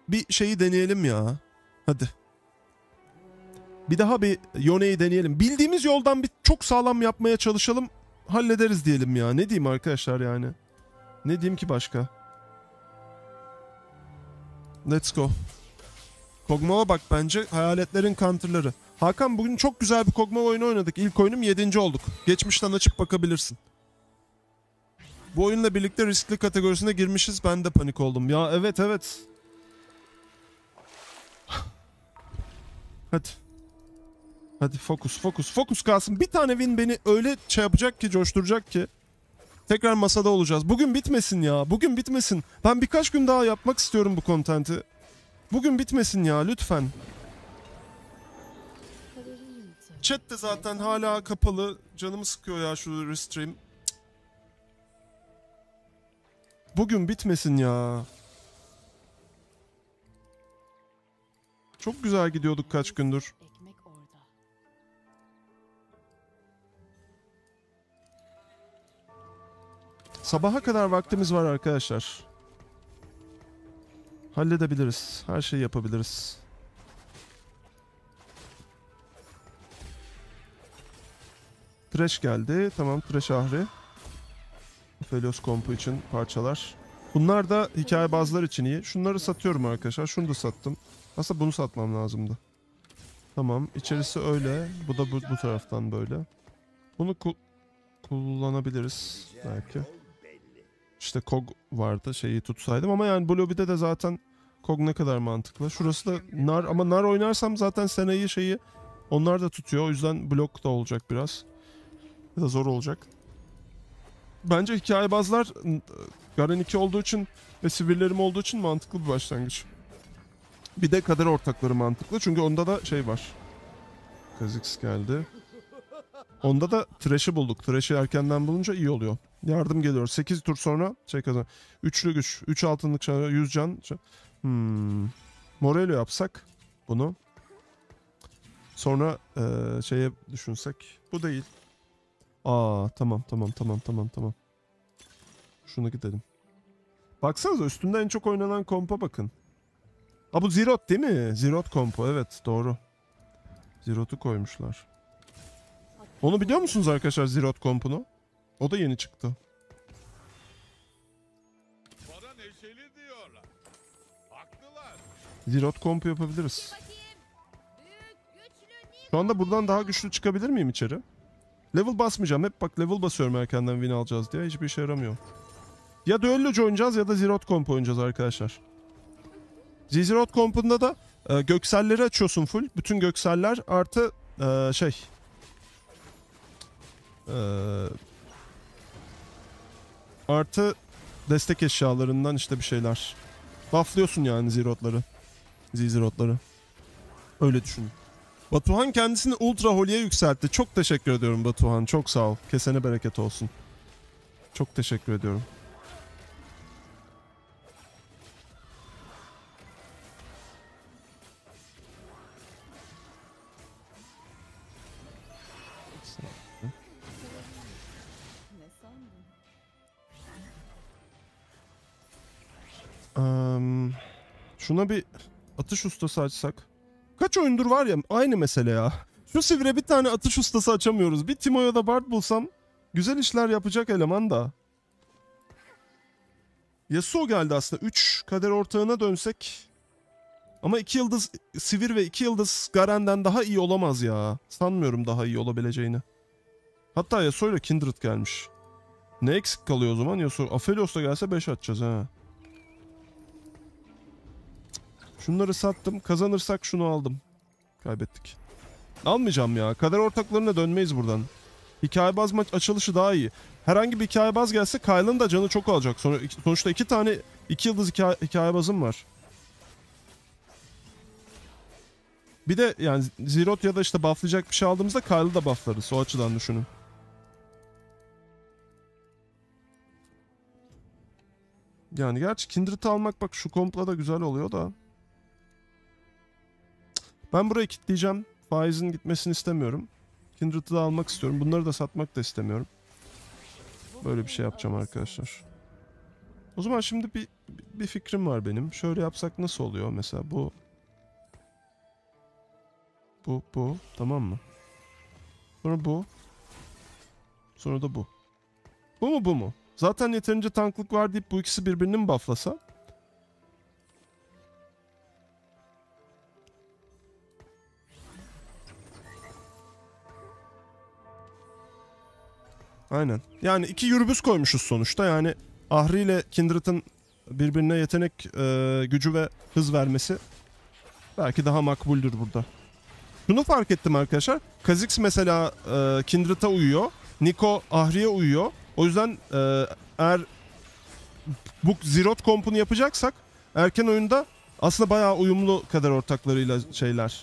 bir şeyi deneyelim ya. Hadi. Bir daha bir Yone'yi deneyelim. Bildiğimiz yoldan bir çok sağlam yapmaya çalışalım. Hallederiz diyelim ya. Ne diyeyim arkadaşlar yani. Ne diyeyim ki başka? Let's go. Kog'Maw'a bak bence. Hayaletlerin counter'ları. Hakan bugün çok güzel bir Kog'Maw oyunu oynadık. İlk oyunum 7. olduk. Geçmişten açıp bakabilirsin. Bu oyunla birlikte riskli kategorisine girmişiz. Ben de panik oldum. Ya evet evet. Hadi. Hadi fokus kalsın. Bir tane win beni öyle şey yapacak ki, coşturacak ki. Tekrar masada olacağız. Bugün bitmesin ya. Bugün bitmesin. Ben birkaç gün daha yapmak istiyorum bu kontenti. Bugün bitmesin ya lütfen. Chat de zaten hala kapalı. Canımı sıkıyor ya şu restream. Bugün bitmesin ya. Çok güzel gidiyorduk kaç gündür. Sabaha kadar vaktimiz var arkadaşlar. Halledebiliriz. Her şeyi yapabiliriz. Thresh geldi. Tamam, Thresh Ahri. Aphelios kompu için parçalar. Bunlar da hikaye bazılar için iyi. Şunları satıyorum arkadaşlar. Şunu da sattım. Aslında bunu satmam lazımdı. Tamam. İçerisi öyle. Bu da bu taraftan böyle. Bunu kullanabiliriz belki. İşte Kog vardı. Şeyi tutsaydım ama yani bu lobide de zaten Kog ne kadar mantıklı. Şurası da nar ama nar oynarsam zaten Sena'yı şeyi onlar da tutuyor. O yüzden blok da olacak biraz. Ya da zor olacak. Bence hikayebazlar Garen 2 olduğu için ve sivirlerim olduğu için mantıklı bir başlangıç. Bir de kader ortakları mantıklı. Çünkü onda da şey var. Kha'Zix geldi. Onda da Thresh'i bulduk. Thresh'i erkenden bulunca iyi oluyor. Yardım geliyor. 8 tur sonra şey kazan. Üçlü güç. 3 altınlık çağrı. 100 can. Morello yapsak bunu. Sonra şeye düşünsek. Bu değil. Tamam. Şuna gidelim. Baksanıza üstünde en çok oynanan kompa bakın. Bu Zirot değil mi? Zirot kompo, evet doğru. Zirot'u koymuşlar. Onu biliyor musunuz arkadaşlar, Zirot kompunu? O da yeni çıktı. Zirot kompu yapabiliriz. Şu anda buradan daha güçlü çıkabilir miyim içeri? Level basmayacağım. Hep bak level basıyorum erkenden win alacağız diye. Hiçbir işe yaramıyor. Ya Duello'cu oynayacağız ya da Zirot kompu oynayacağız arkadaşlar. Zirot kompunda da gökselleri açıyorsun full. Bütün gökseller artı artı destek eşyalarından işte bir şeyler. Bufflıyorsun yani Zirotları. Öyle düşünün. Batuhan kendisini Ultra Holy'e yükseltti. Çok teşekkür ediyorum Batuhan. Çok sağ ol. Kesene bereket olsun. Çok teşekkür ediyorum. Şuna bir atış ustası açsak. Kaç oyundur var ya aynı mesele ya. Şu sivre bir tane atış ustası açamıyoruz. Bir Timo ya da Bard bulsam güzel işler yapacak eleman da. Yasuo geldi aslında. 3 kader ortağına dönsek. Ama 2 yıldız sivir ve 2 yıldız Garen'den daha iyi olamaz ya. Sanmıyorum daha iyi olabileceğini. Hatta Yasuo ile Kindred gelmiş. Ne eksik kalıyor o zaman? Yasuo Aphelios da gelse 5 atacağız ha. Şunları sattım. Kazanırsak şunu aldım. Kaybettik. Almayacağım ya. Kader ortaklarına dönmeyiz buradan. Hikayebaz maç açılışı daha iyi. Herhangi bir hikayebaz gelse Kyle'ın da canı çok alacak. Sonuçta 2 tane 2 yıldız hikayebazım var. Bir de yani Zirot ya da işte bufflayacak bir şey aldığımızda Kyle'ı da bufflarız. O açıdan düşünün. Yani gerçi Kindred'ı almak bak şu kompla da güzel oluyor da. Ben burayı kilitleyeceğim. Faizin gitmesini istemiyorum. Kindred'ı da almak istiyorum. Bunları da satmak da istemiyorum. Böyle bir şey yapacağım arkadaşlar. O zaman şimdi bir fikrim var benim. Şöyle yapsak nasıl oluyor? Mesela bu. Tamam mı? Sonra bu. Sonra da bu. Bu mu? Zaten yeterince tanklık var deyip bu ikisi birbirini mi bufflasa? Aynen. Yani 2 Yürübüz koymuşuz sonuçta. Yani Ahri ile Kindred'ın birbirine yetenek gücü ve hız vermesi belki daha makbuldür burada. Şunu fark ettim arkadaşlar. Kha'Zix mesela Kindred'a uyuyor. Niko Ahri'ye uyuyor. O yüzden eğer bu Zeroth kompunu yapacaksak erken oyunda aslında bayağı uyumlu kader ortaklarıyla şeyler.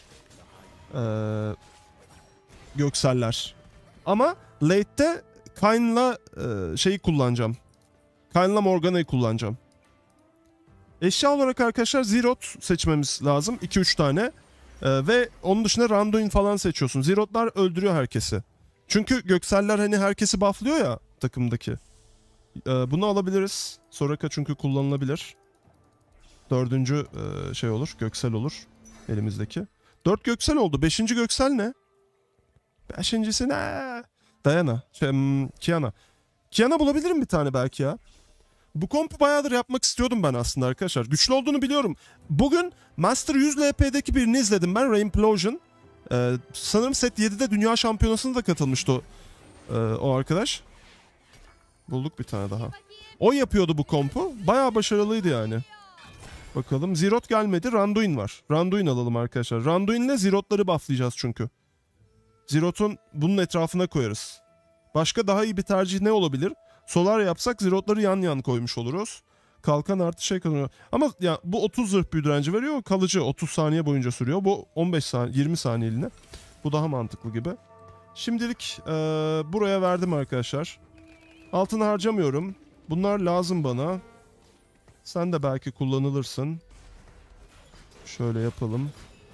Gökseller. Ama late'te Kayn'la şeyi kullanacağım. Kayn'la Morgana'yı kullanacağım. Eşya olarak arkadaşlar Zeroth seçmemiz lazım. 2-3 tane. Ve onun dışında Randuin falan seçiyorsun. Zeroth'lar öldürüyor herkesi. Çünkü Gökseller hani herkesi bufflıyor ya takımdaki. Bunu alabiliriz. Soraka çünkü kullanılabilir. 4. şey olur. Göksel olur. Elimizdeki. 4 Göksel oldu. 5. Göksel ne? 5.'si ne? Diana. Kiana. Kiana bulabilirim bir tane belki ya. Bu kompu bayağıdır yapmak istiyordum ben aslında arkadaşlar. Güçlü olduğunu biliyorum. Bugün Master 100 LP'deki birini izledim ben. Raimplosion. Sanırım set 7'de Dünya Şampiyonası'na da katılmıştı o arkadaş. Bulduk bir tane daha. O yapıyordu bu kompu. Bayağı başarılıydı yani. Bakalım. Zeroth gelmedi. Randuin var. Randuin alalım arkadaşlar. Randuin'le Zeroth'ları bufflayacağız çünkü. Zeroth'un bunun etrafına koyarız. Başka daha iyi bir tercih ne olabilir? Solar yapsak Zeroth'ları yan yan koymuş oluruz. Kalkan artı şey kazanıyor. Ama ya bu 30 zırh büyü direnci veriyor. Kalıcı 30 saniye boyunca sürüyor. Bu 15 saniye 20 saniyeliğine. Bu daha mantıklı gibi. Şimdilik buraya verdim arkadaşlar. Altını harcamıyorum. Bunlar lazım bana. Sen de belki kullanılırsın. Şöyle yapalım.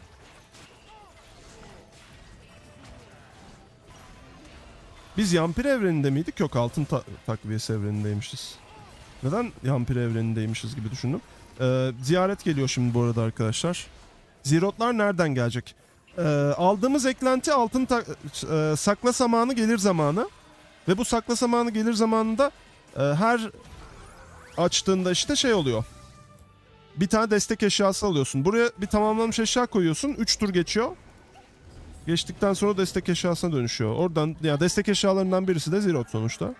Biz Yampir evreninde miydik? Yok, altın takviyesi evrenindeymişiz. Neden Yampir evrenindeymişiz gibi düşündüm. Ziyaret geliyor şimdi bu arada arkadaşlar. Zeroth'lar nereden gelecek? Aldığımız eklenti altın sakla zamanı gelir zamanı. Ve bu sakla zamanı gelir zamanında her açtığında işte şey oluyor. Bir tane destek eşyası alıyorsun. Buraya bir tamamlanmış eşya koyuyorsun. 3 tur geçiyor. Geçtikten sonra destek eşyasına dönüşüyor. Oradan ya destek eşyalarından birisi de Zeroth sonuçta.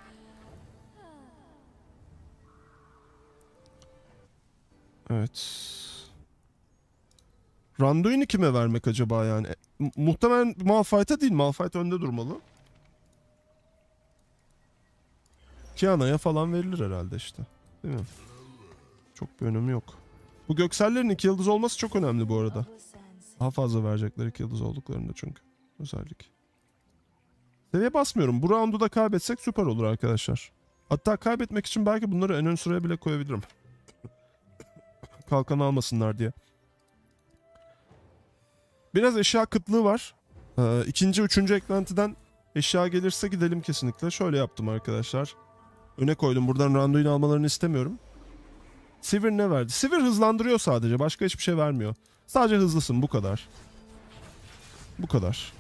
Evet. Randuin'i kime vermek acaba yani? Muhtemelen Malphite'a değil. Malphite önde durmalı. Kiana'ya falan verilir herhalde işte. Değil mi? Çok bir önemi yok. Bu Göksellerin 2 yıldız olması çok önemli bu arada. Daha fazla verecekler 2 yıldız olduklarında çünkü. Özellik. Seviye basmıyorum. Bu roundu da kaybetsek süper olur arkadaşlar. Hatta kaybetmek için belki bunları en ön sıraya bile koyabilirim. Kalkan almasınlar diye. Biraz eşya kıtlığı var. İkinci, üçüncü eklentiden eşya gelirse gidelim kesinlikle. Şöyle yaptım arkadaşlar. Öne koydum. Buradan Randuin almalarını istemiyorum. Sivir ne verdi? Sivir hızlandırıyor sadece. Başka hiçbir şey vermiyor. Sadece hızlısın. Bu kadar. Bu kadar.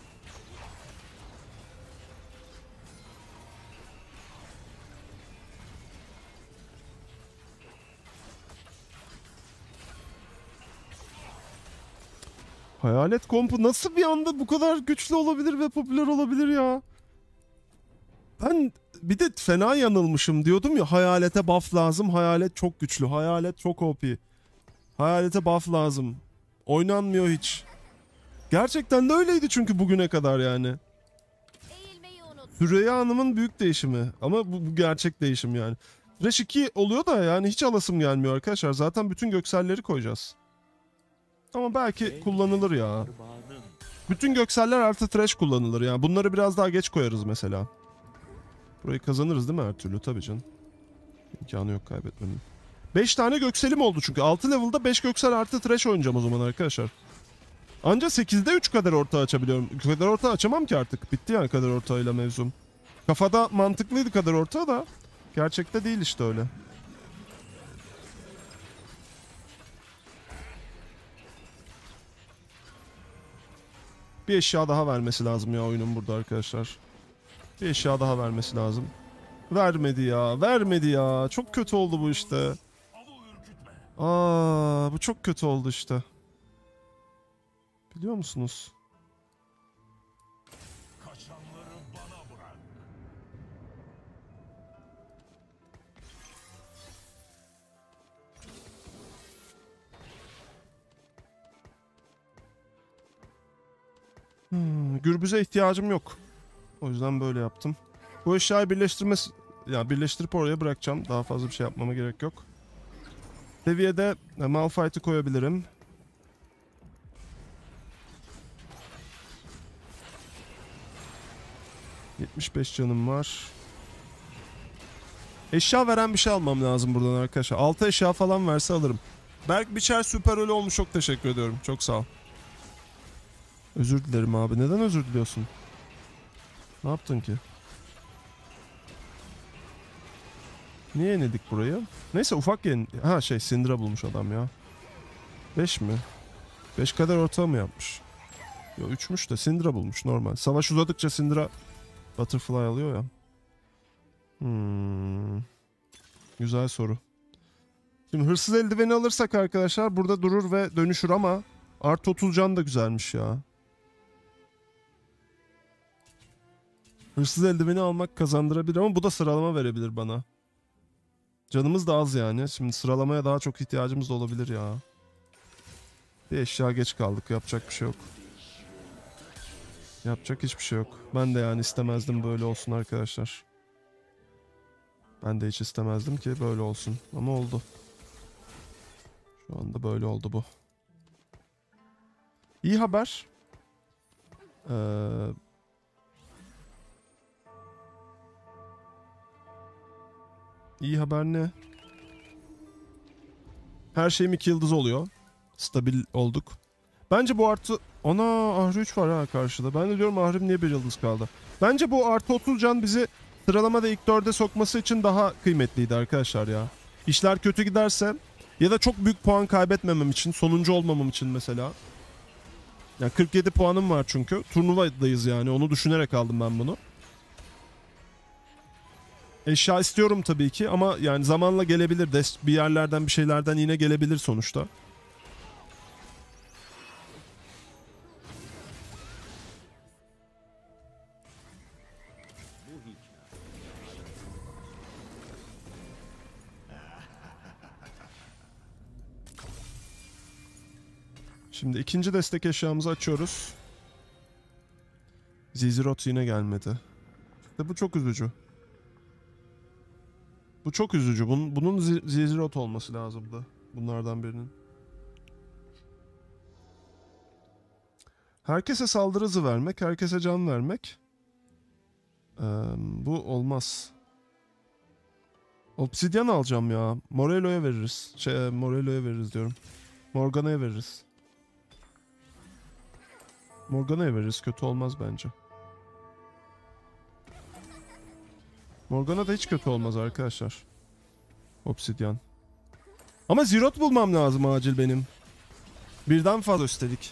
Hayalet kompu nasıl bir anda bu kadar güçlü olabilir ve popüler olabilir ya? Ben bir de fena yanılmışım diyordum ya, hayalete buff lazım. Hayalet çok güçlü. Hayalet çok OP. Hayalete buff lazım. Oynanmıyor hiç. Gerçekten de öyleydi çünkü bugüne kadar yani. Süreyya Hanım'ın büyük değişimi. Ama bu gerçek değişim yani. Thresh 2 oluyor da yani hiç alasım gelmiyor arkadaşlar. Zaten bütün gökselleri koyacağız. Ama belki kullanılır ya. Bütün gökseller artı Thresh kullanılır yani. Bunları biraz daha geç koyarız mesela. Burayı kazanırız değil mi her türlü? Tabii canım. İmkanı yok kaybetmenin. 5 tane gökselim oldu çünkü. 6 level'da 5 göksel artı Thresh oynayacağım o zaman arkadaşlar. Anca 8'de 3 kader orta açabiliyorum. Kader orta açamam ki artık. Bitti yani kader ortağıyla mevzum. Kafada mantıklıydı kader ortağı da. Gerçekte değil işte öyle. Bir eşya daha vermesi lazım ya oyunun burada arkadaşlar. Bir eşya daha vermesi lazım. Vermedi ya. Vermedi ya. Çok kötü oldu bu işte. Aa, bu çok kötü oldu işte. Biliyor musunuz? Gürbüze ihtiyacım yok. O yüzden böyle yaptım. Bu eşyayı birleştirip oraya bırakacağım. Daha fazla bir şey yapmama gerek yok. Seviyede Malphite'ı koyabilirim. ...75 canım var. Eşya veren bir şey almam lazım buradan arkadaşlar. 6 eşya falan verse alırım. Berk Biçer süper ölü olmuş. Çok teşekkür ediyorum. Çok sağ ol. Özür dilerim abi. Neden özür diliyorsun? Ne yaptın ki? Niye yenedik burayı? Neyse ufak Ha Syndra bulmuş adam ya. 5 mi? 5 kadar ortağı mı yapmış? Yo 3'müş de Syndra bulmuş normal. Savaş uzadıkça Syndra Butterfly alıyor ya. Güzel soru. Şimdi hırsız eldiveni alırsak arkadaşlar burada durur ve dönüşür ama artı 30 can da güzelmiş ya. Hırsız eldiveni almak kazandırabilir ama bu da sıralama verebilir bana. Canımız da az yani. Şimdi sıralamaya daha çok ihtiyacımız da olabilir ya. Bir eşya geç kaldık. Yapacak bir şey yok. Yapacak hiçbir şey yok. Ben de yani istemezdim böyle olsun arkadaşlar. Ben de hiç istemezdim ki böyle olsun. Ama oldu. Şu anda böyle oldu bu. İyi haber. İyi haber ne? Her şeyim 2 yıldız oluyor. Stabil olduk. Bence bu artı... Ana Ahri 3 var ha karşıda. Ben de diyorum Ahri'm niye 1 yıldız kaldı. Bence bu artı 30 can bizi sıralamada ilk 4'e sokması için daha kıymetliydi arkadaşlar ya. İşler kötü giderse ya da çok büyük puan kaybetmemem için, sonuncu olmamam için mesela. Yani 47 puanım var çünkü. Turnuvadayız yani. Onu düşünerek aldım ben bunu. Eşya istiyorum tabii ki ama yani zamanla gelebilir. Bir yerlerden bir şeylerden yine gelebilir sonuçta. Şimdi ikinci destek eşyamızı açıyoruz. Zizirot yine gelmedi. İşte bu çok üzücü. Bu çok üzücü. Bunun Zizirot olması lazımdı. Bunlardan birinin. Herkese saldırı hızı vermek, herkese can vermek. Bu olmaz. Obsidyen alacağım ya. Morello'ya veririz. Morello'ya veririz diyorum. Morgana'ya veririz. Morgana'ya veririz. Kötü olmaz bence. Morgana da hiç kötü olmaz arkadaşlar. Obsidyen. Ama Zirot bulmam lazım acil benim. Birden fazla üstelik.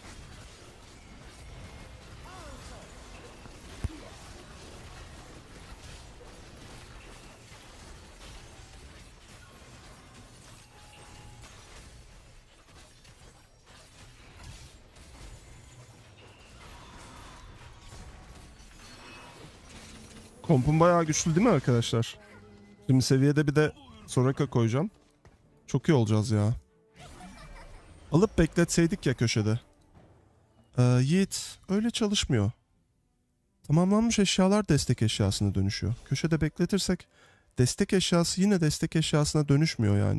Kompum bayağı güçlü değil mi arkadaşlar? Şimdi seviyede bir de Soraka koyacağım. Çok iyi olacağız ya. Alıp bekletseydik ya köşede. Yiğit öyle çalışmıyor. Tamamlanmış eşyalar destek eşyasına dönüşüyor. Köşede bekletirsek destek eşyası yine destek eşyasına dönüşmüyor yani.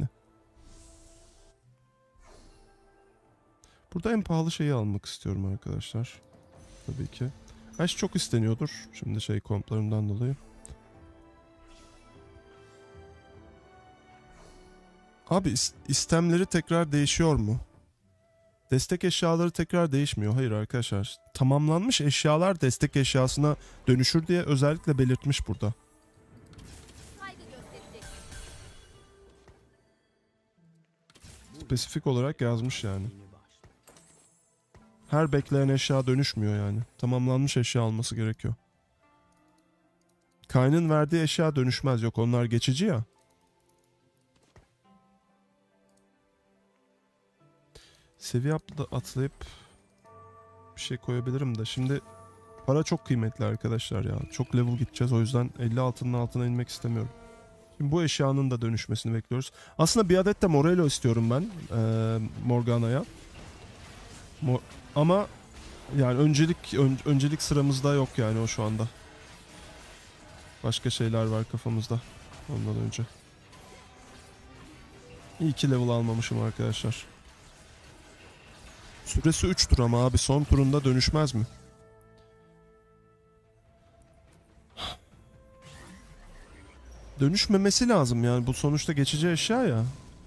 Burada en pahalı şeyi almak istiyorum arkadaşlar. Tabii ki. Aş çok isteniyordur. Şimdi komplarımdan dolayı. Abi istemleri tekrar değişiyor mu? Destek eşyaları tekrar değişmiyor. Hayır arkadaşlar. Tamamlanmış eşyalar destek eşyasına dönüşür diye özellikle belirtmiş burada. Spesifik olarak yazmış yani. Her bekleyen eşya dönüşmüyor yani. Tamamlanmış eşya alması gerekiyor. Kayn'ın verdiği eşya dönüşmez. Yok, onlar geçici ya. Seviye atlayıp bir şey koyabilirim de. Şimdi para çok kıymetli arkadaşlar ya. Çok level gideceğiz. O yüzden 50 altının altına inmek istemiyorum. Şimdi bu eşyanın da dönüşmesini bekliyoruz. Aslında bir adet de Morello istiyorum ben. Morgana'ya. Ama yani öncelik sıramızda yok yani o şu anda. Başka şeyler var kafamızda. Ondan önce. İyi ki level almamışım arkadaşlar. Süresi 3 tur ama abi son turunda dönüşmez mi? Dönüşmemesi lazım yani, bu sonuçta geçici eşya ya.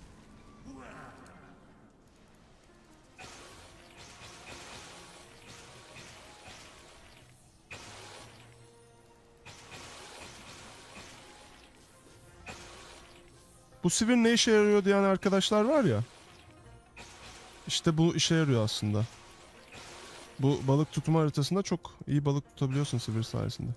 Bu sivir ne işe yarıyor diyen arkadaşlar var ya. İşte bu işe yarıyor aslında. Bu balık tutma haritasında çok iyi balık tutabiliyorsun sivir sayesinde.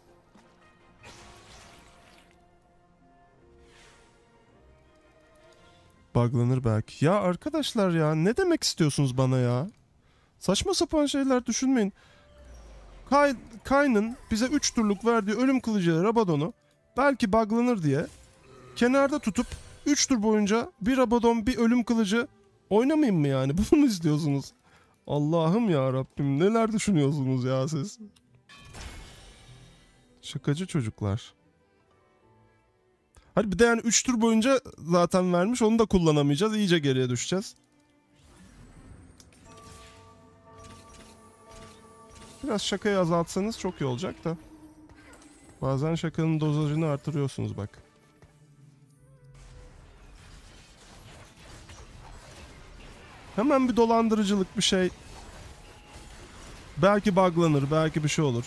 Buglanır belki. Ya arkadaşlar ya, ne demek istiyorsunuz bana ya? Saçma sapan şeyler düşünmeyin. Kayn'ın bize 3 turluk verdiği ölüm kılıcı Rabadon'u belki buglanır diye kenarda tutup 3 tur boyunca bir Rabadon bir ölüm kılıcı oynamayayım mı yani? Bunu mu istiyorsunuz? Allah'ım ya Rabbim, neler düşünüyorsunuz ya siz? Şakacı çocuklar. Hadi bir de yani 3 tur boyunca zaten vermiş, onu da kullanamayacağız. İyice geriye düşeceğiz. Biraz şakayı azaltsanız çok iyi olacak da. Bazen şakanın dozajını artırıyorsunuz bak. Hemen bir dolandırıcılık bir şey. Belki buglanır, belki bir şey olur.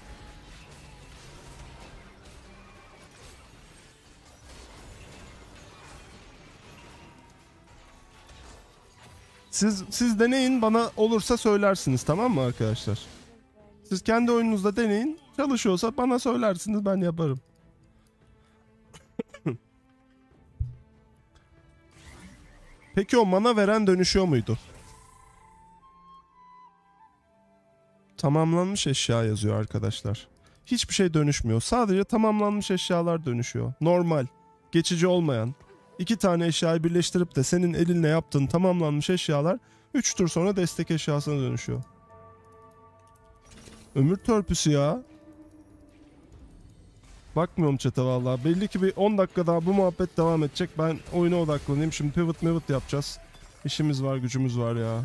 Siz deneyin, bana olursa söylersiniz, tamam mı arkadaşlar? Siz kendi oyununuzda deneyin. Çalışıyorsa bana söylersiniz, ben yaparım. Peki o mana veren dönüşüyor muydu? Tamamlanmış eşya yazıyor arkadaşlar. Hiçbir şey dönüşmüyor. Sadece tamamlanmış eşyalar dönüşüyor. Normal, geçici olmayan. 2 tane eşyayı birleştirip de senin elinle yaptığın tamamlanmış eşyalar 3 tur sonra destek eşyasına dönüşüyor. Ömür törpüsü ya. Bakmıyorum chat'e vallahi. Belli ki bir 10 dakika daha bu muhabbet devam edecek. Ben oyuna odaklanayım. Şimdi pivot yapacağız. İşimiz var, gücümüz var ya.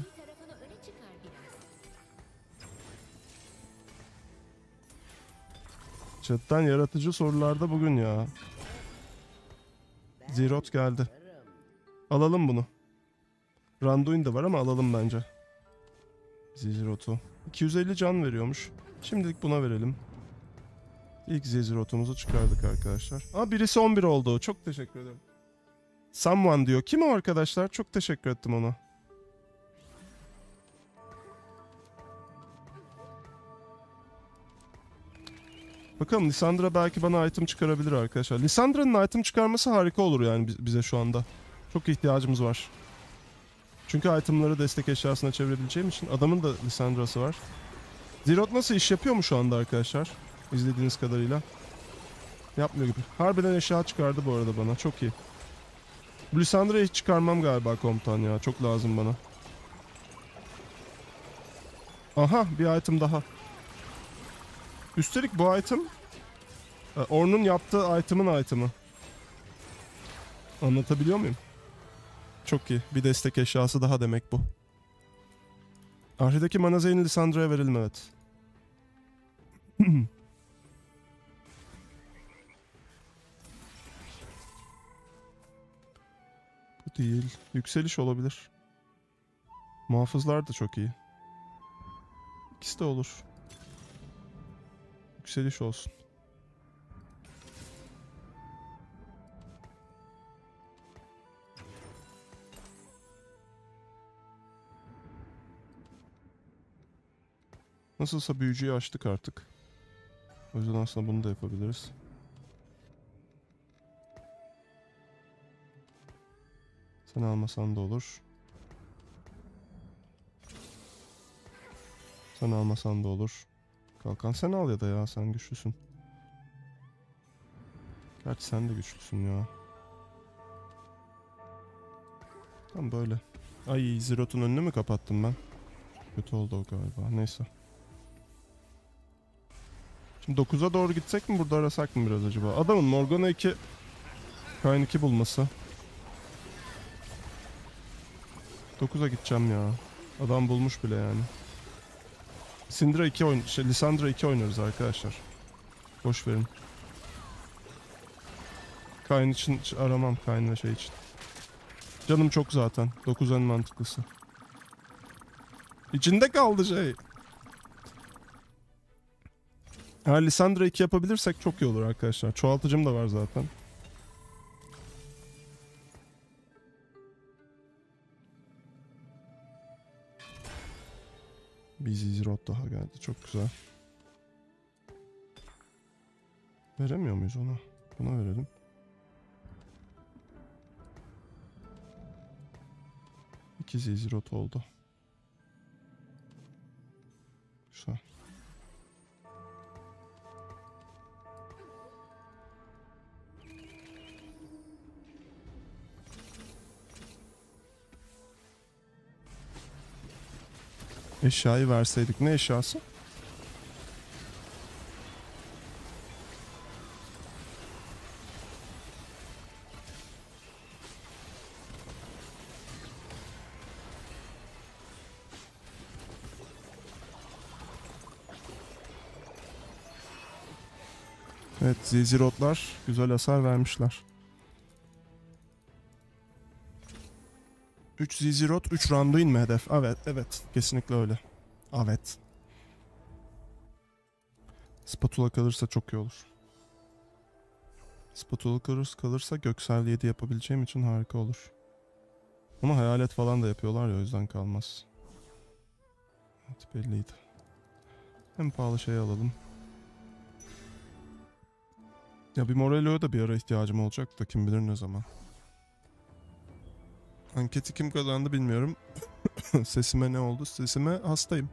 Chat'ten yaratıcı sorularda bugün ya. Zerot geldi. Alalım bunu. Randuin de var ama alalım bence. Zerot'u. 250 can veriyormuş. Şimdilik buna verelim. İlk Zezirot'umuzu çıkardık arkadaşlar. Birisi 11 oldu. Çok teşekkür ederim. Someone diyor. Kim o arkadaşlar? Çok teşekkür ettim ona. Bakalım, Lissandra belki bana item çıkarabilir arkadaşlar. Lissandra'nın item çıkarması harika olur yani bize şu anda. Çok ihtiyacımız var. Çünkü itemları destek eşyasına çevirebileceğim için. Adamın da Lissandra'sı var. Zerot nasıl iş yapıyor mu şu anda arkadaşlar? İzlediğiniz kadarıyla. Yapmıyor gibi. Harbiden eşya çıkardı bu arada bana. Çok iyi. Bu Lissandra'yı hiç çıkarmam galiba komutan ya. Çok lazım bana. Aha, bir item daha. Üstelik bu item Ornn'un yaptığı item'ın item'ı. Anlatabiliyor muyum? Çok iyi. Bir destek eşyası daha demek bu. Ahri'deki mana zehrini Lissandra'ya verelim, evet. Bu değil. Yükseliş olabilir. Muhafızlar da çok iyi. İkisi de olur. Yükseliş olsun. Nasılsa büyücüyü açtık artık. O yüzden aslında bunu da yapabiliriz. Sen almasan da olur. Sen almasan da olur. Kalkan sen al ya da ya, sen güçlüsün. Gerçi sen de güçlüsün ya. Tam böyle. Ay, Zirot'un önünü mü kapattım ben? Kötü oldu o galiba. Neyse. Şimdi 9'a doğru gitsek mi, burada arasak mı biraz acaba? Adamın Morgana 2 Kayn 2 bulması. 9'a gideceğim ya. Adam bulmuş bile yani. Syndra 2 Lissandra 2 oynarız arkadaşlar. Boş verin. Kayn için aramam, Kayn ve şey için. Canım çok zaten. 9 en mantıklısı. İçinde kaldı şey. Eğer Lissandra 2 yapabilirsek çok iyi olur arkadaşlar. Çoğaltıcım da var zaten. Bir Zizirot daha geldi. Çok güzel. Veremiyor muyuz ona? Buna verelim. İki Zizirot oldu. Güzel. Eşyayı verseydik. Ne eşyası? Evet, Zizirotlar güzel hasar vermişler. 3 Zizirot, 3 Randuin mi hedef? Evet, evet. Kesinlikle öyle. Evet. Spatula kalırsa çok iyi olur. Spatula kalırsa Göksel 7 yapabileceğim için harika olur. Ama hayalet falan da yapıyorlar ya, o yüzden kalmaz. Evet, belliydi. En pahalı şeyi alalım. Ya bir Morello'ya da bir ara ihtiyacım olacak da kim bilir ne zaman. Anketi kim kazandı bilmiyorum. Sesime ne oldu? Sesime hastayım.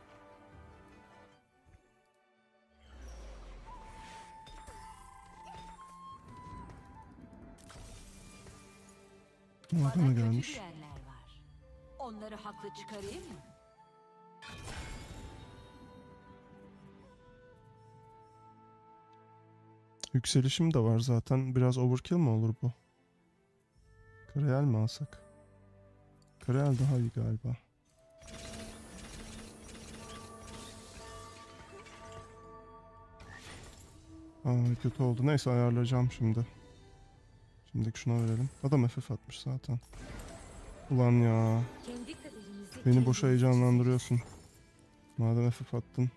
Orada mı gelmiş? Onları haklı çıkarayım mı? Yükselişim de var zaten. Biraz overkill mi olur bu? Karayel mi alsak? Karayel daha iyi galiba. Kötü oldu. Neyse, ayarlayacağım şimdi. Şimdiki şuna verelim. Adam FF atmış zaten. Ulan ya. Beni boşa heyecanlandırıyorsun. Madem FF attın.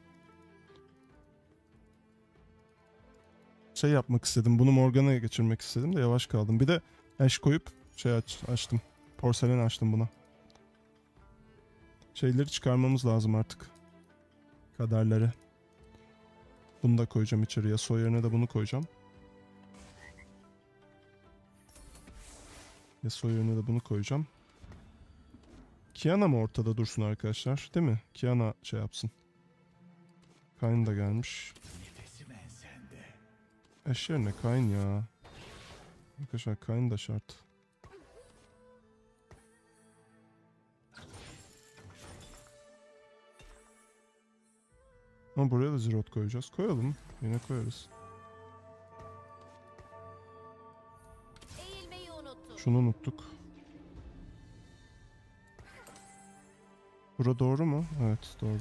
Şey yapmak istedim. Bunu Morgana'ya geçirmek istedim de yavaş kaldım. Bir de Ash koyup şey açtım. Porselen açtım buna. Şeyleri çıkarmamız lazım artık. Kaderleri. Bunu da koyacağım içeriye. Soy yerine de bunu koyacağım. Soy yerine de bunu koyacağım. Kiana mı ortada dursun arkadaşlar? Değil mi? Kiana şey yapsın. Kayn da gelmiş. Ash yerine Kayn ya. Arkadaşlar Kayn da şart. Ama buraya da Zirot koyacağız. Koyalım. Yine koyarız. Şunu unuttuk. Bura doğru mu? Evet, doğru.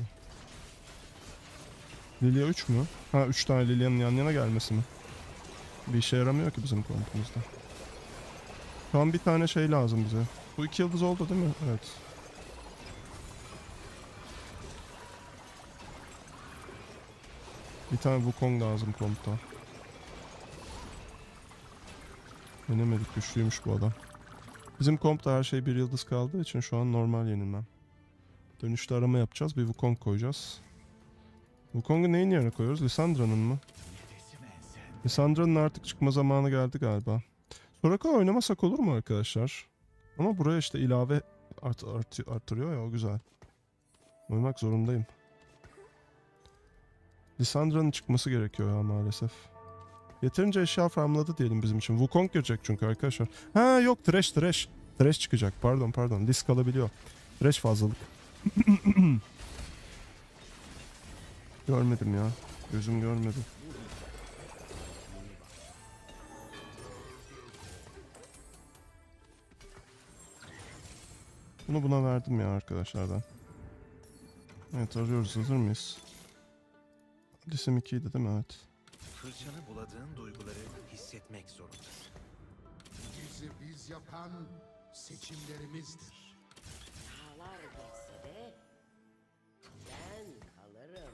Lilia 3 mü? Ha, 3 tane Lilia'nın yan yana gelmesi mi? Bir işe yaramıyor ki bizim kompumuzda. Şu an bir tane şey lazım bize. Bu 2 yıldız oldu değil mi? Evet. Bir tane Wukong lazım kompta. Yenemedik, güçlüymüş bu adam. Bizim kompta her şey 1 yıldız kaldığı için şu an normal yenilmem. Dönüşte arama yapacağız. Bir Wukong koyacağız. Wukong'u neyin yerine koyuyoruz? Lissandra'nın mı? Lissandra'nın artık çıkma zamanı geldi galiba. Soraka oynamasak olur mu arkadaşlar? Ama buraya işte ilave artırıyor ya, o güzel. Oynamak zorundayım. Lissandra'nın çıkması gerekiyor ya maalesef. Yeterince eşya farmladı diyelim bizim için. Wukong girecek çünkü arkadaşlar. Ha yok, Thresh. Thresh çıkacak, pardon. List kalabiliyor. Thresh fazlalık. Görmedim ya. Gözüm görmedi. Bunu buna verdim ya arkadaşlardan. Evet, arıyoruz. Hazır mıyız? Lisim 2'ydi değil mi? Evet. Fırçanı buladığın duyguları hissetmek zorundasın. Bizi biz yapan seçimlerimizdir. Dağlar geçse de ben kalırım.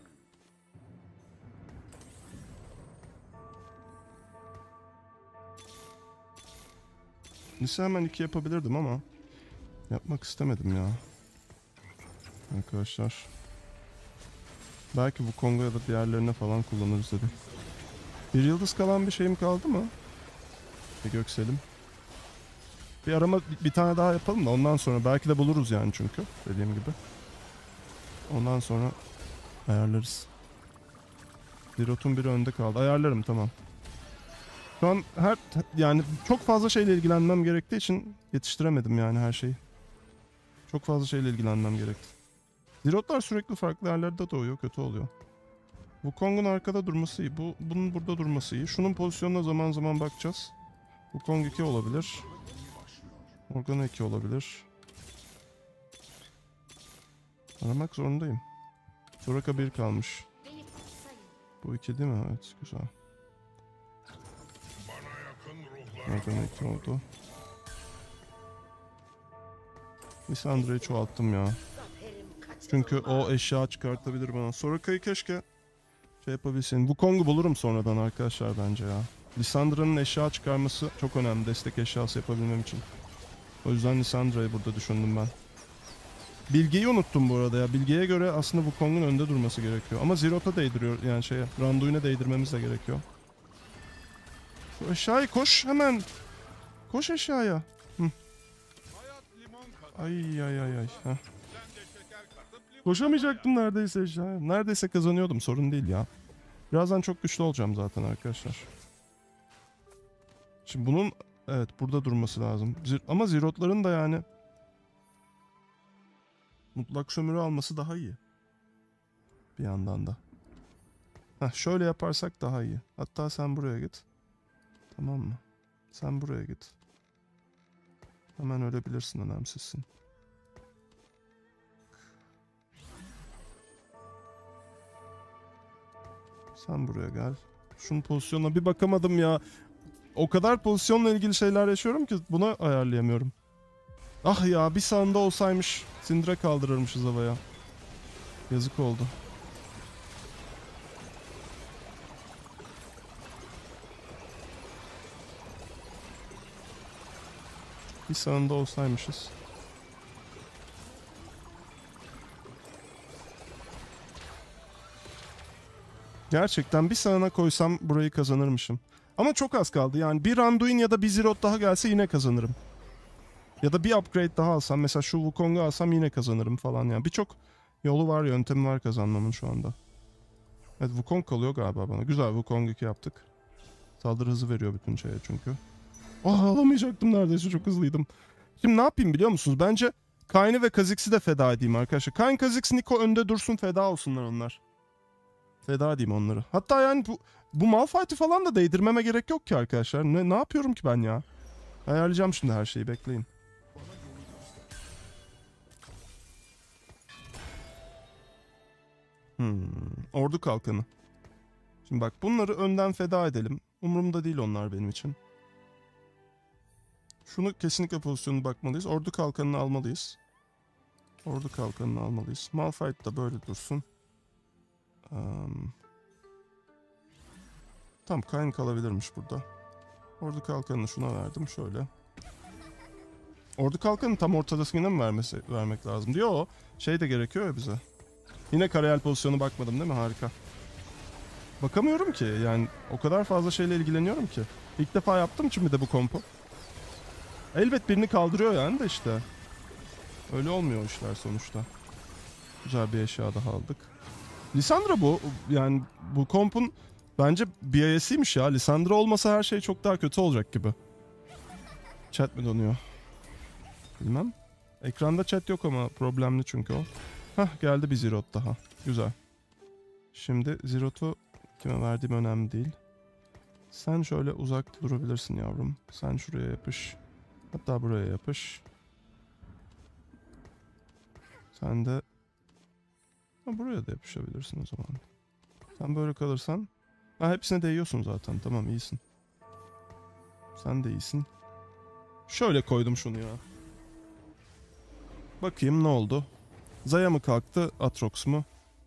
Lise hemen 2 yapabilirdim ama yapmak istemedim ya. Arkadaşlar. Belki bu Kongo ya da diğerlerine falan kullanırız dedim. Bir yıldız kalan bir şeyim kaldı mı? Bir Göksel'im. Bir arama bir tane daha yapalım da ondan sonra belki de buluruz yani, çünkü dediğim gibi. Ondan sonra ayarlarız. Zirot'un biri önde kaldı. Ayarlarım, tamam. Şu an yani çok fazla şeyle ilgilenmem gerektiği için yetiştiremedim yani her şeyi. Çok fazla şeyle ilgilenmem gerekti. Zirotlar sürekli farklı yerlerde doğuyor, kötü oluyor. Wukong'un arkada durması iyi. Bunun burada durması iyi. Şunun pozisyonuna zaman zaman bakacağız. Wukong 2 olabilir. Morgana 2 olabilir. Aramak zorundayım. Soraka 1 kalmış. Bu 2 değil mi? Evet, güzel. Morgana 2 oldu. Lissandra'yı çoğalttım ya. Çünkü o eşya çıkartabilir bana. Soraka'yı keşke şey yapabilsin. Wukong'u bulurum sonradan arkadaşlar bence ya. Lissandra'nın eşya çıkarması çok önemli, destek eşyası yapabilmem için. O yüzden Lissandra'yı burada düşündüm ben. Bilge'yi unuttum bu arada ya. Bilge'ye göre aslında Wukong'un önde durması gerekiyor. Ama Zirot'a değdiriyor yani Randuin'e değdirmemiz de gerekiyor. Şu eşyayı koş hemen. Koş eşyaya. Hı. Ay. Heh. Koşamayacaktım neredeyse eşyaya. Neredeyse kazanıyordum, sorun değil ya. Birazdan çok güçlü olacağım zaten arkadaşlar. Şimdi bunun evet burada durması lazım. Ama Zirot'ların da yani mutlak sömürü alması daha iyi. Bir yandan da. Heh, şöyle yaparsak daha iyi. Hatta sen buraya git. Tamam mı? Sen buraya git. Hemen ölebilirsin, önemsizsin. Sen buraya gel. Şunun pozisyonuna bir bakamadım ya. O kadar pozisyonla ilgili şeyler yaşıyorum ki buna ayarlayamıyorum. Ah ya, bir sanda olsaymış Syndra kaldırırmışız havaya. Yazık oldu. Bir sanda olsaymışız. Gerçekten bir sağına koysam burayı kazanırmışım. Ama çok az kaldı yani. Bir Randuin ya da bir Zirot daha gelse yine kazanırım. Ya da bir upgrade daha alsam, mesela şu Wukong'u alsam yine kazanırım falan yani. Birçok yolu var, yöntemi var kazanmamın şu anda. Evet, Wukong kalıyor galiba bana. Güzel, Wukong 2 yaptık. Saldırı hızı veriyor bütün şeye çünkü. Oh, alamayacaktım neredeyse, çok hızlıydım. Şimdi ne yapayım biliyor musunuz? Bence Kayn'i ve Kha'Zix'i de feda edeyim arkadaşlar. Kayn, Kha'Zix, Niko önde dursun, feda olsunlar onlar. Feda edeyim onları. Hatta yani bu Malphite'i falan da değdirmeme gerek yok ki arkadaşlar. Ne yapıyorum ki ben ya? Ayarlayacağım şimdi her şeyi, bekleyin. Ordu kalkanı. Şimdi bak, bunları önden feda edelim. Umurumda değil onlar benim için. Şunu kesinlikle pozisyonu bakmalıyız. Ordu kalkanını almalıyız. Ordu kalkanını almalıyız. Malphite da böyle dursun. Tam Kayn kalabilirmiş burada. Ordu kalkanını şuna verdim şöyle. Ordu kalkanını tam ortadasına mı vermek lazım diyor o. Şey de gerekiyor ya bize. Yine karayel pozisyonu bakmadım değil mi? Harika. Bakamıyorum ki yani o kadar fazla şeyle ilgileniyorum ki. İlk defa yaptım için bir de bu kompu. Elbet birini kaldırıyor yani de işte. Öyle olmuyor işler sonuçta. Güzel bir eşya daha aldık. Lissandra bu. Yani bu kompun bence BIS'iymiş ya. Lissandra olmasa her şey çok daha kötü olacak gibi. Chat mi donuyor? Bilmem. Ekranda chat yok ama problemli çünkü o. Hah, geldi bir Zirot daha. Güzel. Şimdi Zirot'u kime verdiğim önemli değil. Sen şöyle uzak durabilirsin yavrum. Sen şuraya yapış. Hatta buraya yapış. Sen de buraya da yapışabilirsin o zaman. Sen böyle kalırsan... Ha, hepsine değiyorsun zaten. Tamam, iyisin. Sen de iyisin. Şöyle koydum şunu ya. Bakayım ne oldu? Zaya mı kalktı? Atrox mu?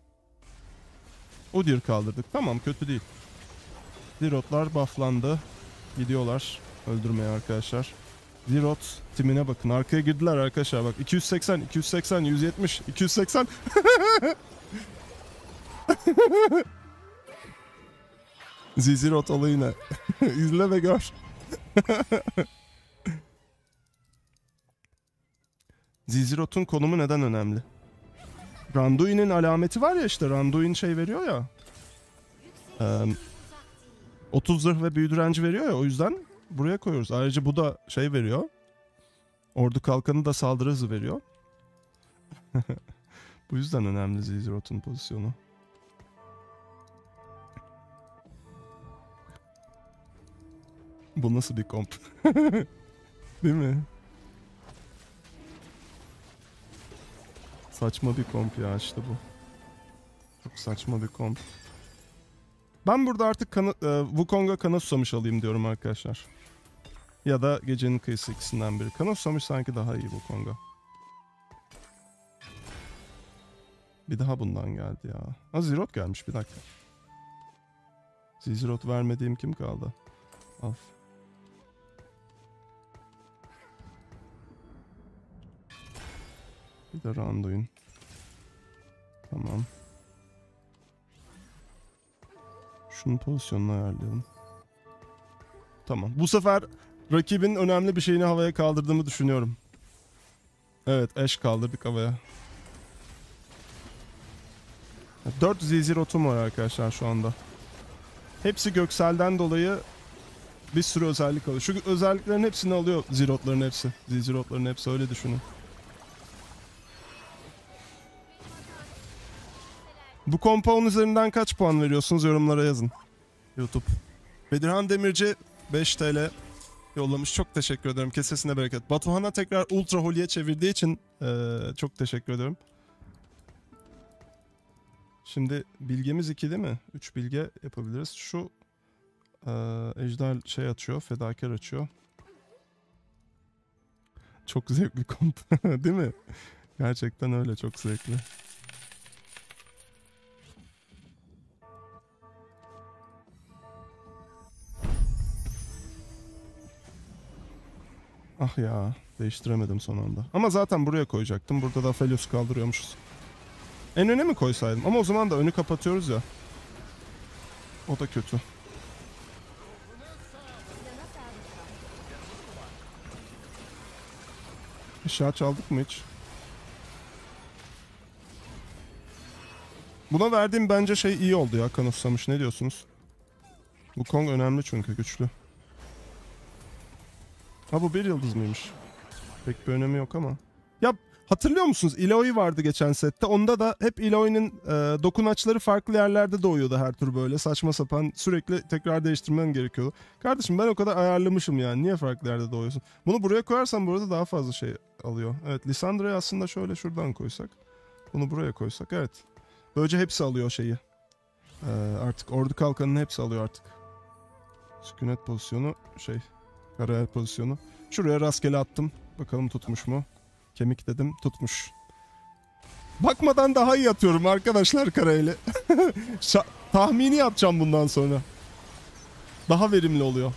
Udyr kaldırdık. Tamam, kötü değil. Zirotlar bufflandı. Gidiyorlar öldürmeye arkadaşlar. Zirot timine bakın. Arkaya girdiler arkadaşlar bak. 280, 280, 170, 280. Zirot olayı ne? İzle ve gör. Zirot'un konumu neden önemli? Randuin'in alameti var ya işte. Randuin şey veriyor ya. 30 zırh ve büyü direnci veriyor ya. O yüzden buraya koyuyoruz. Ayrıca bu da şey veriyor. Ordu kalkanı da saldırı hızı veriyor. Bu yüzden önemli Zirot'un pozisyonu. Bu nasıl bir komp? Değil mi? Saçma bir komp ya işte bu. Çok saçma bir komp. Ben burada artık Wukong'a kana susamış alayım diyorum arkadaşlar. Ya da gecenin kıyısı, ikisinden biri. Kana susamış sanki daha iyi Wukong'a. Bir daha bundan geldi ya. Ha, Zirot gelmiş, bir dakika. Zirot vermediğim kim kaldı? Al. Bir de Randuin. Tamam. Şunun pozisyonunu ayarlayalım. Tamam. Bu sefer rakibin önemli bir şeyini havaya kaldırdığımı düşünüyorum. Evet, Ashe kaldırdık havaya. 4 Zirot'um var arkadaşlar şu anda. Hepsi Göksel'den dolayı bir sürü özellik alıyor. Şu özelliklerin hepsini alıyor Zirot'ların hepsi. Zirot'ların hepsi, öyle düşünün. Bu kompa 10 üzerinden kaç puan veriyorsunuz? Yorumlara yazın. YouTube. Bedirhan Demirci 5 TL yollamış. Çok teşekkür ederim. Kesesine bereket. Batuhan'a tekrar Ultra Holy'e çevirdiği için çok teşekkür ederim. Şimdi bilgemiz 2 değil mi? 3 bilge yapabiliriz. Şu ejder şey açıyor. Fedakar açıyor. Çok zevkli komp. Değil mi? Gerçekten öyle. Çok zevkli. Ah ya, değiştiremedim son anda. Ama zaten buraya koyacaktım. Burada da Felios kaldırıyormuşuz. En öne mi koysaydım? Ama o zaman da önü kapatıyoruz ya. O da kötü. Eşya çaldık mı hiç? Buna verdiğim bence şey iyi oldu ya, kanıtsamış. Ne diyorsunuz? Bu Kong önemli çünkü, güçlü. Ha, bu bir yıldız mıymış? Pek bir önemi yok ama. Ya hatırlıyor musunuz? Eloy vardı geçen sette. Onda da hep Eloy'nin dokunaçları farklı yerlerde doğuyordu her tür böyle. Saçma sapan, sürekli tekrar değiştirmen gerekiyordu. Kardeşim ben o kadar ayarlamışım yani. Niye farklı yerde doğuyorsun? Bunu buraya koyarsan burada daha fazla şey alıyor. Evet, Lissandra'yı aslında şöyle şuradan koysak. Bunu buraya koysak, evet. Böylece hepsi alıyor şeyi. Artık ordu kalkanının hepsi alıyor artık. Sükunet pozisyonu şey... Karael pozisyonu. Şuraya rastgele attım. Bakalım tutmuş mu? Kemik dedim, tutmuş. Bakmadan daha iyi atıyorum arkadaşlar Karael'i. Tahmini yapacağım bundan sonra. Daha verimli oluyor.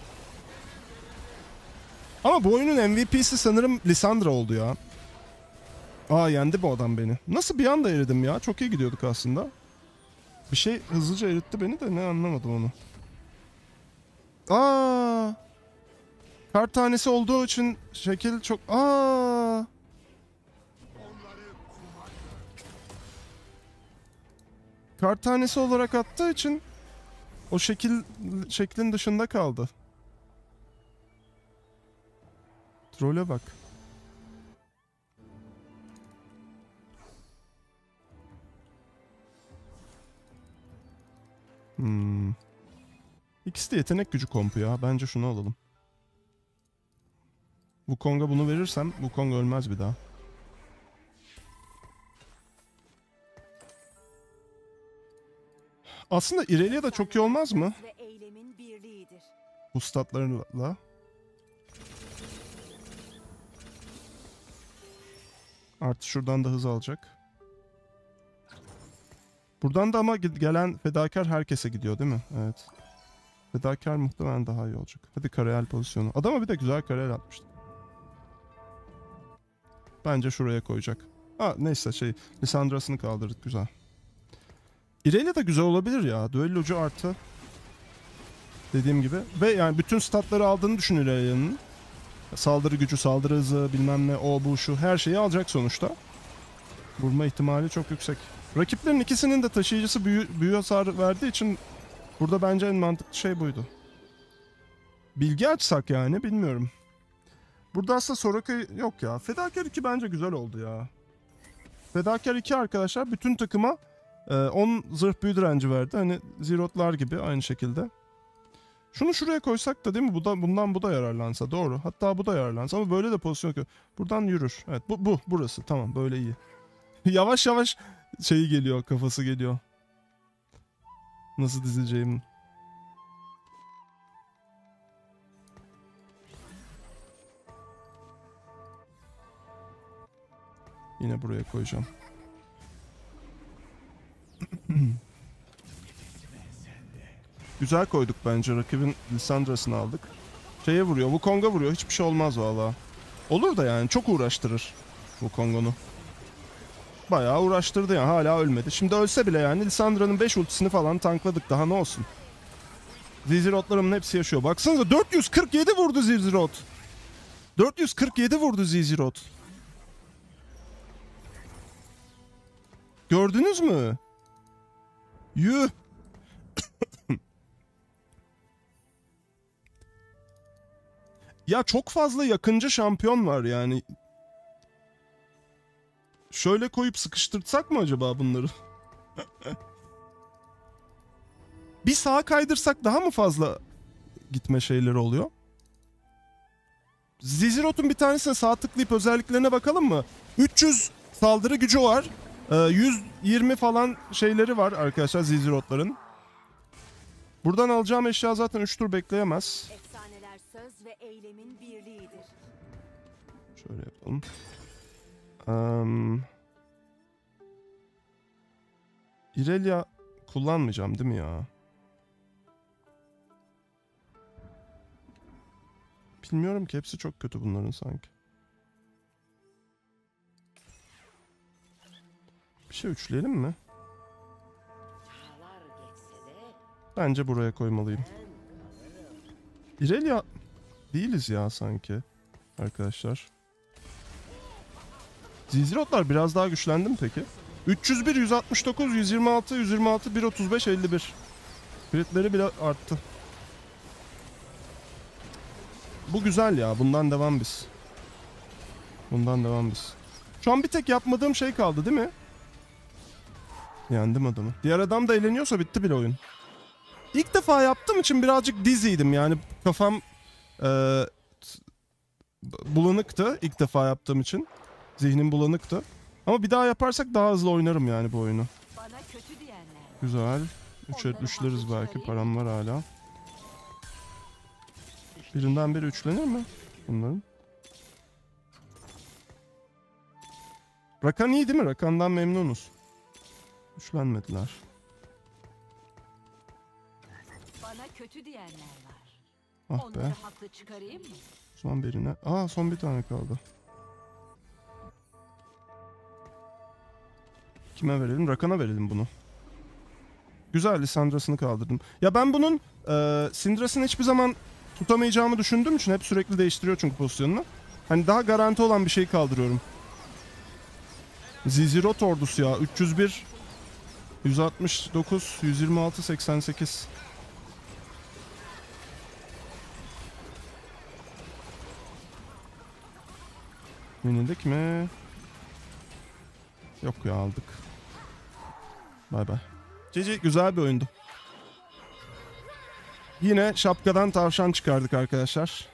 Ama bu oyunun MVP'si sanırım Lissandra oldu ya. Aa, yendi bu adam beni. Nasıl bir anda eridim ya? Çok iyi gidiyorduk aslında. Bir şey hızlıca eritti beni de ne anlamadım onu. Aa! Kart tanesi olduğu için şekil çok... Aa! Kart tanesi olarak attığı için o şeklin dışında kaldı. Troll'e bak. İkisi de yetenek gücü kompu ya. Bence şunu alalım. Wukong'a bunu verirsem Wukong ölmez bir daha. Aslında Irelia da çok iyi olmaz mı? Ve eylemin birliğidir. Bu statlarla. Artı şuradan da hız alacak. Buradan da ama gelen fedakar herkese gidiyor değil mi? Evet. Fedakar muhtemelen daha iyi olacak. Hadi karayel pozisyonu. Adama bir de güzel karayel atmıştı. Bence şuraya koyacak. Neyse Lissandra'sını kaldırdık, güzel. Irelia da güzel olabilir ya. Düellocu artı. Dediğim gibi. Ve yani bütün statları aldığını düşün Irelia'nın. Saldırı gücü, saldırı hızı, bilmem ne, o bu şu, her şeyi alacak sonuçta. Vurma ihtimali çok yüksek. Rakiplerin ikisinin de taşıyıcısı büyü hasar verdiği için burada bence en mantıklı şey buydu. Bilgi açsak yani, bilmiyorum. Burada aslında Soraka yok ya. Fedakar 2 bence güzel oldu ya. Fedakar 2 arkadaşlar bütün takıma 10 zırh büyü direnci verdi. Hani Zirotlar gibi aynı şekilde. Şunu şuraya koysak da değil mi? Bundan bu da yararlansa. Doğru. Hatta bu da yararlansa ama böyle de pozisyon yok. Buradan yürür. Evet burası. Tamam böyle iyi. Yavaş yavaş şeyi geliyor. Kafası geliyor. Nasıl dizeceğim. Yine buraya koyacağım. Güzel koyduk bence. Rakibin Lissandra'sını aldık. Şeye vuruyor. Wukong'a vuruyor. Hiçbir şey olmaz valla. Olur da yani. Çok uğraştırır Wukong onu. Bayağı uğraştırdı yani. Hala ölmedi. Şimdi ölse bile yani Lissandra'nın 5 ultisini falan tankladık. Daha ne olsun. Zizirotlarımın hepsi yaşıyor. Baksanıza 447 vurdu Zizirot. 447 vurdu Zizirot. Gördünüz mü? Yuh. Ya çok fazla yakıncı şampiyon var yani. Şöyle koyup sıkıştırsak mı acaba bunları? Bir sağa kaydırsak daha mı fazla gitme şeyleri oluyor? Zizirot'un bir tanesine sağ tıklayıp özelliklerine bakalım mı? 300 saldırı gücü var. 120 falan şeyleri var arkadaşlar Zizirot'ların. Buradan alacağım eşya zaten 3 tur bekleyemez. Efsaneler söz ve eylemin birliğidir. Şöyle yapalım. Irelia kullanmayacağım değil mi ya? Bilmiyorum ki, hepsi çok kötü bunların sanki. Bir şey üçleyelim mi? Çağlar geçse de Bence buraya koymalıyım. Irelia değiliz ya sanki arkadaşlar. Zizirotlar biraz daha güçlendi mi peki? 301, 169, 126, 126, 135, 51. Critleri bile arttı. Bu güzel ya. Bundan devam biz. Bundan devam biz. Şu an bir tek yapmadığım şey kaldı değil mi? Yendim adamı. Diğer adam da eğleniyorsa bitti bile oyun. İlk defa yaptığım için birazcık diziydim. Yani kafam bulanıktı ilk defa yaptığım için. Zihnim bulanıktı. Ama bir daha yaparsak daha hızlı oynarım yani bu oyunu. Bana kötü diyenler. Güzel. 3'e üçleriz belki. Param var hala. Birinden biri üçlenir mi bunların? Rakan iyi değil mi? Rakan'dan memnunuz. Üçlenmediler. Bana kötü diyenler var. Ah Onları be. haklı çıkarayım mı? Son birine. Son bir tane kaldı. Kime verelim? Rakan'a verelim bunu. Güzel, Lissandra'sını kaldırdım. Ya ben bunun Syndra'sını hiçbir zaman tutamayacağımı düşündüğüm için hep sürekli değiştiriyor çünkü pozisyonunu. Hani daha garanti olan bir şey kaldırıyorum. Zizirot ordusu ya. 301, 169, 126, 88. Yenildik mi? Yok ya, aldık. Bay bay. GG, güzel bir oyundu. Yine şapkadan tavşan çıkardık arkadaşlar.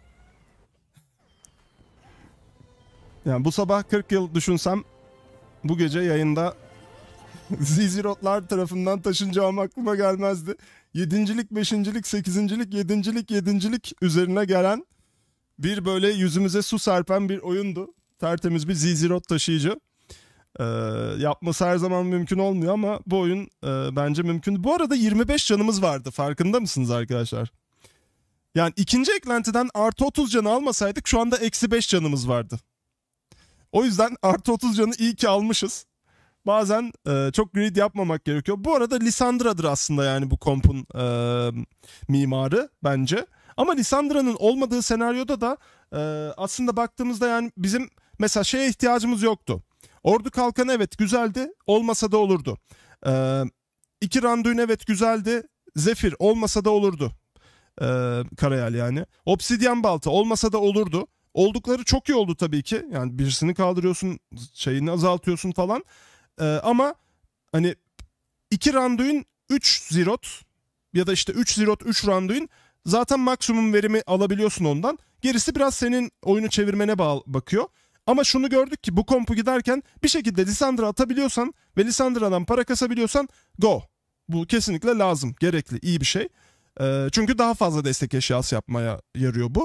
Yani bu sabah 40 yıl düşünsem bu gece yayında Zizirotlar tarafından taşınacağım aklıma gelmezdi. 7.lik, 5.lik, 8.lik, 7.lik, 7.lik üzerine gelen bir böyle yüzümüze su serpen bir oyundu. Tertemiz bir Zizirot taşıyıcı. Yapması her zaman mümkün olmuyor ama bu oyun bence mümkün. Bu arada 25 canımız vardı, farkında mısınız arkadaşlar? Yani ikinci eklentiden artı 30 canı almasaydık şu anda eksi 5 canımız vardı. O yüzden artı 30 canı iyi ki almışız. Bazen çok greed yapmamak gerekiyor. Bu arada Lissandra'dır aslında yani bu kompun mimarı bence. Ama Lissandra'nın olmadığı senaryoda da aslında baktığımızda yani bizim mesela şeye ihtiyacımız yoktu. Ordu kalkanı evet güzeldi, olmasa da olurdu. 2 Randuin evet güzeldi, Zephyr olmasa da olurdu. Karayel yani. Obsidyen balta olmasa da olurdu. Oldukları çok iyi oldu tabii ki. Yani birisini kaldırıyorsun, şeyini azaltıyorsun falan. Ama hani 2 Randuin, 3 Zirot ya da işte 3 Zirot, 3 Randuin zaten maksimum verimi alabiliyorsun ondan. Gerisi biraz senin oyunu çevirmene bakıyor. Ama şunu gördük ki bu kompu giderken bir şekilde Lissandra atabiliyorsan ve Lissandra'dan para kasabiliyorsan go. Bu kesinlikle lazım, gerekli, iyi bir şey. Çünkü daha fazla destek eşyası yapmaya yarıyor bu.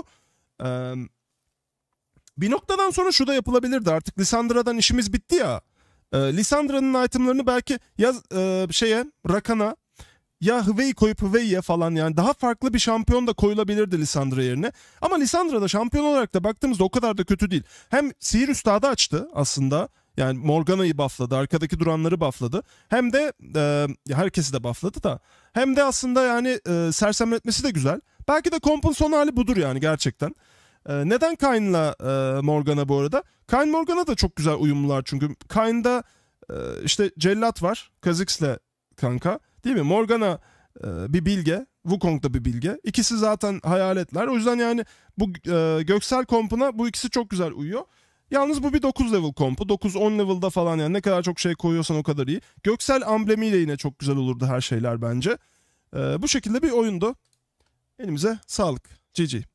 Bir noktadan sonra şu da yapılabilirdi, artık Lissandra'dan işimiz bitti ya. Lissandra'nın itemlarını belki ya Rakan'a ya Hwei koyup Hwei'ye falan, yani daha farklı bir şampiyon da koyulabilirdi Lissandra yerine. Ama Lissandra'da şampiyon olarak da baktığımızda o kadar da kötü değil. Hem Sihir Üstad'ı açtı aslında. Yani Morgana'yı buffladı, arkadaki duranları buffladı. Hem de herkesi de buffladı da. Hem de aslında yani sersemletmesi de güzel. Belki de kompun son hali budur yani gerçekten. Neden Kayn'la Morgana bu arada? Kayn Morgana da çok güzel uyumlular çünkü. Kayn'da işte Cellat var, Kha'Zix'le kanka. Değil mi? Morgana bir bilge, Wukong da bir bilge. İkisi zaten hayaletler. O yüzden yani bu Göksel kompuna bu ikisi çok güzel uyuyor. Yalnız bu bir 9 level kompu. 9-10 level'da falan, yani ne kadar çok şey koyuyorsan o kadar iyi. Göksel amblemiyle yine çok güzel olurdu her şeyler bence. Bu şekilde bir oyundu. Elimize sağlık. GG.